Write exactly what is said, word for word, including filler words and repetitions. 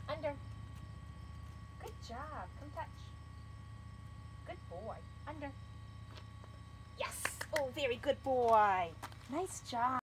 Under. Good job. Come touch. Good boy. Under. Yes. Oh, very good boy. Nice job.